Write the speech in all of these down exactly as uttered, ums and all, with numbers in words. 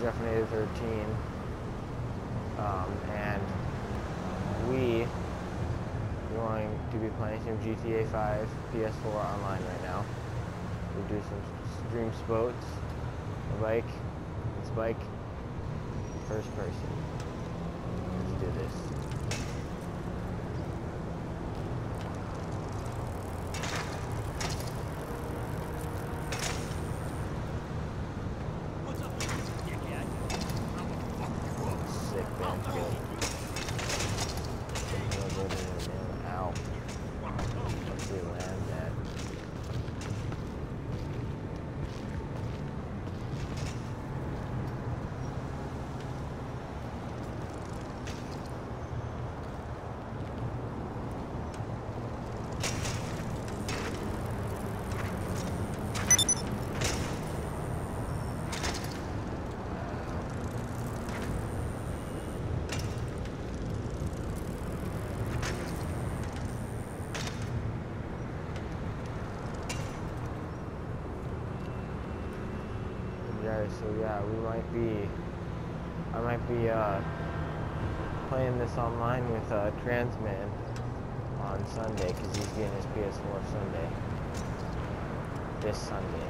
Jeffinator thirteen, um, and we are going to be playing some G T A five P S four online right now. We'll do some Dream Boats, a bike, this bike, first person. Let's do this. So yeah, we might be, I might be uh, playing this online with uh, Transman on Sunday, because he's getting his P S four Sunday, this Sunday.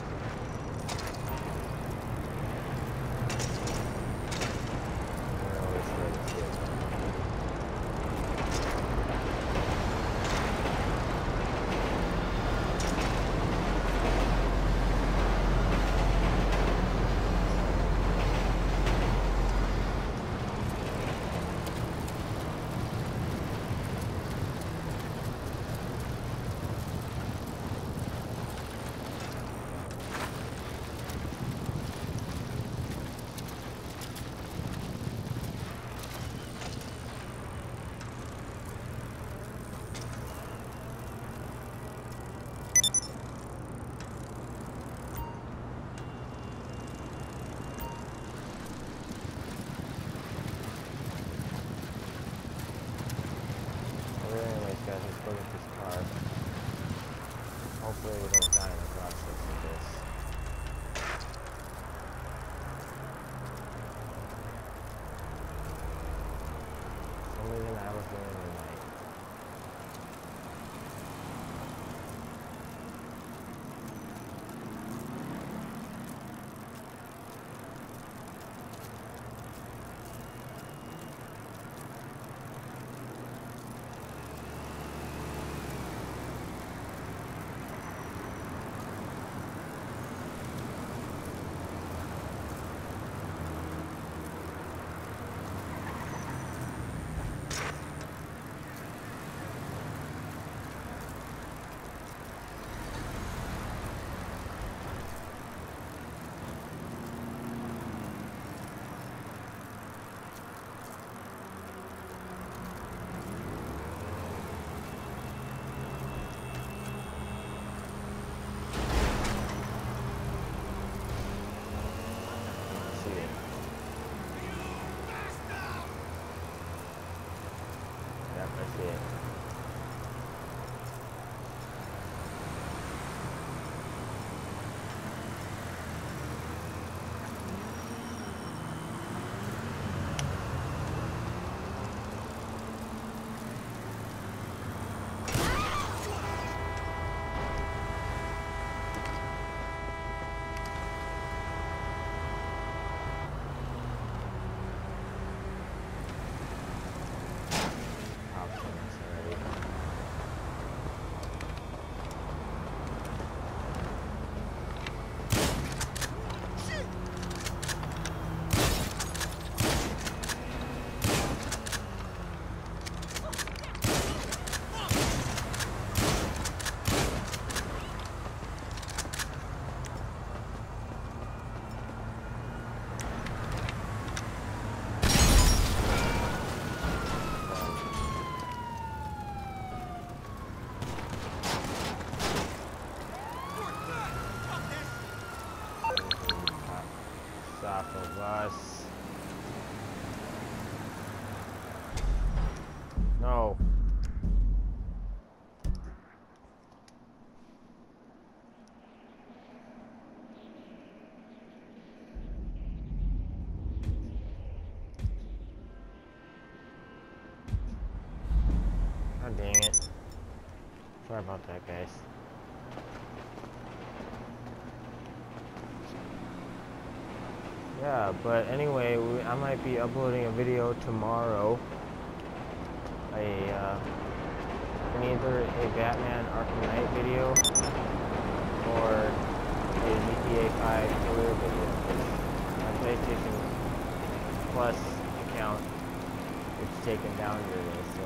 Look at this car. Hopefully we don't die in the process of this. For some reason I have a feeling we might. Off of us. No. Sorry about that, guys. Yeah, but anyway, we, I might be uploading a video tomorrow. A, uh, either a Batman Arkham Knight video or a G T A five trailer video. My PlayStation Plus account is taken down today, so.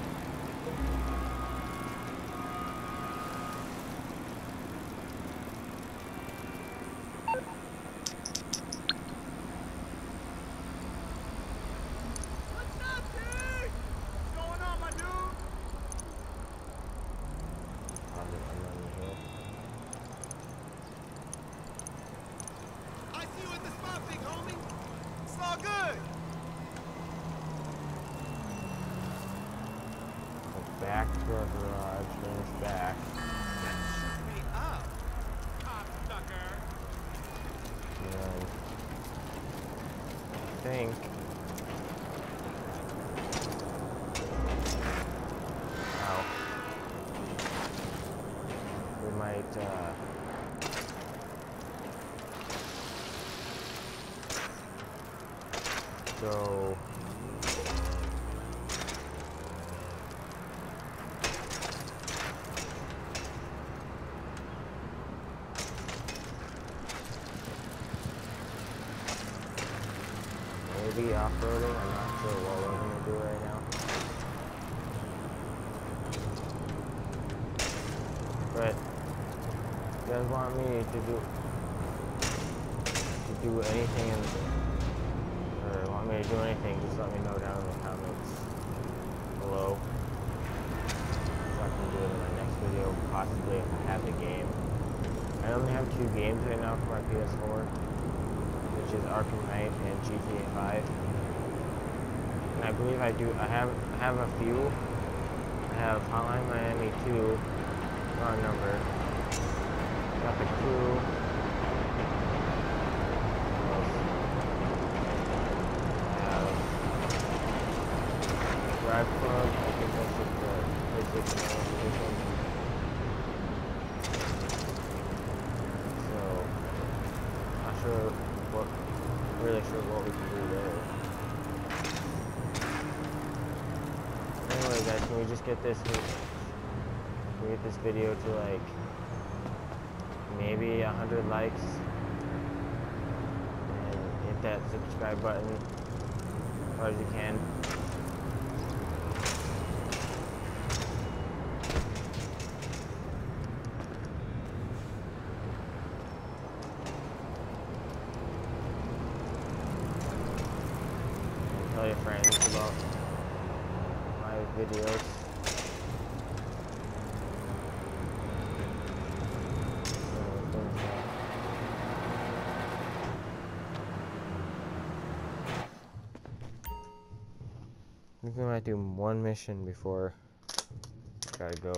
Back to our garage, bring us back. Shoot me up, cocksucker. And I think wow, we might uh go maybe off-roading. I'm not sure what we're gonna do right now. But if you guys want me to do to do anything in, or want me to do anything, just let me know down in the comments below. So I can do it in my next video, possibly if I have the game. I only have two games right now for my P S four. Which is Arkham Knight and G T A five. And I believe I do, I have I have a few. I have Hotline Miami two, wrong number. Got The Crew. I have Drive Club, I think that's just the PlayStation edition. So, not sure what, really sure what we can do there. Anyway, guys, can we just get this? Can we get this video to like maybe a hundred likes and hit that subscribe button as hard as you can. Tell your friends about my videos. I think we might do one mission before I gotta go.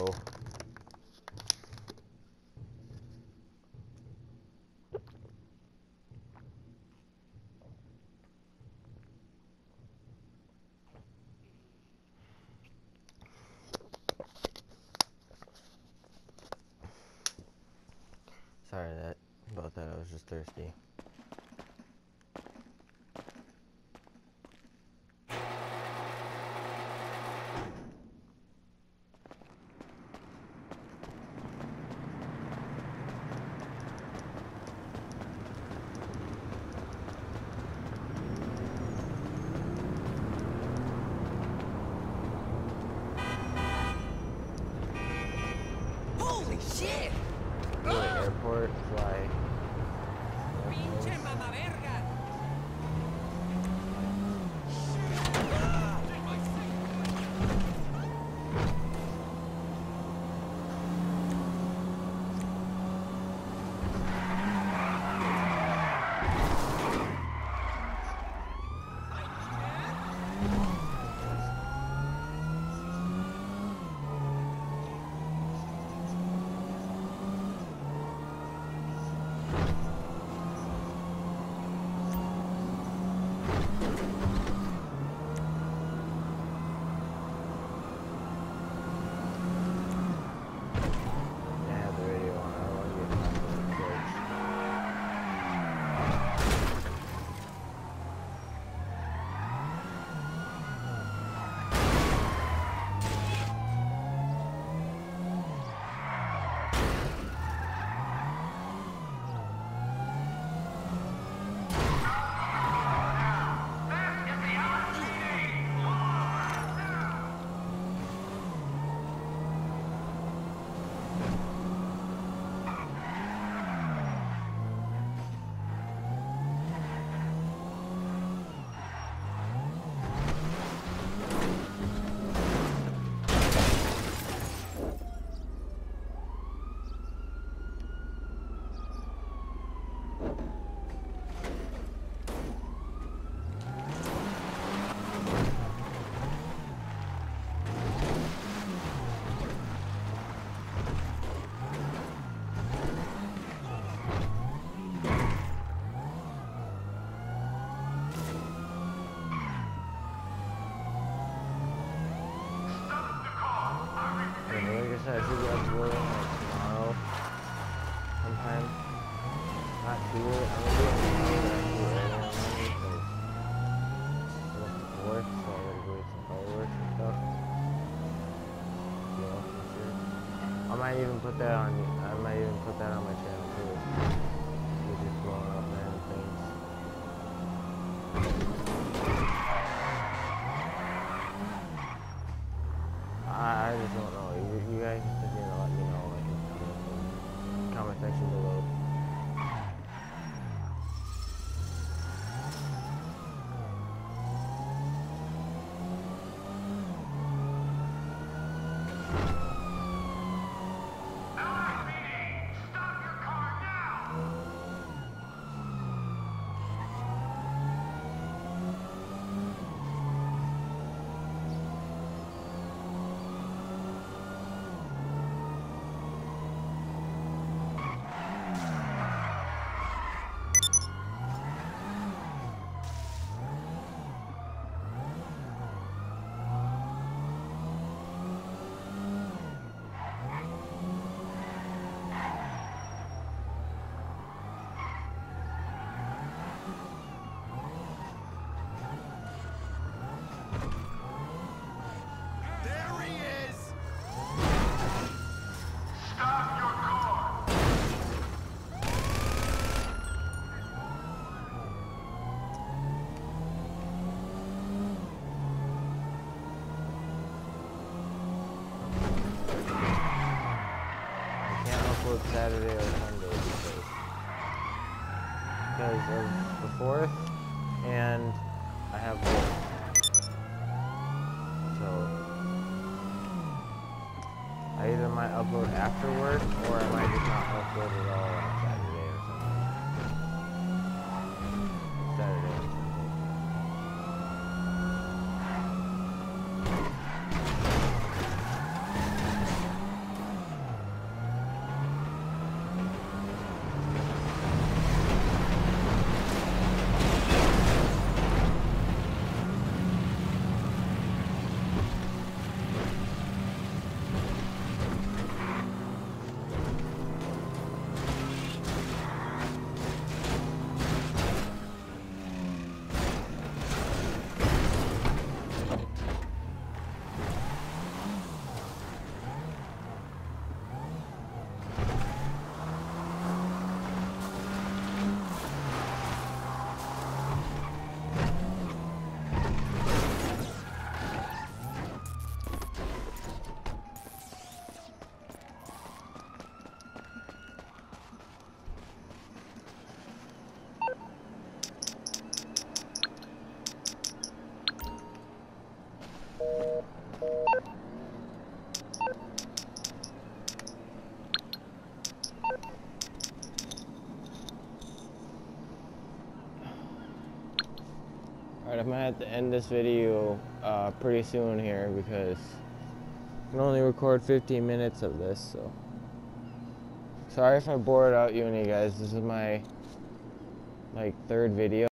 Sorry that about that, I was just thirsty. Holy shit! Go to the airport, fly. put that on. I might even put that on my channel too. We're just blowing up random things. I, I just don't know. You, you guys just need to let me know, like, in the comment section below. Saturday or Sunday because, because of the fourth, and I have work. So I either might upload after work or I might just not upload at all on Saturday or Sunday. Saturday or Sunday. Alright, I'm gonna have to end this video uh, pretty soon here because I can only record fifteen minutes of this, so sorry if I bored out you and you guys. This is my like third video.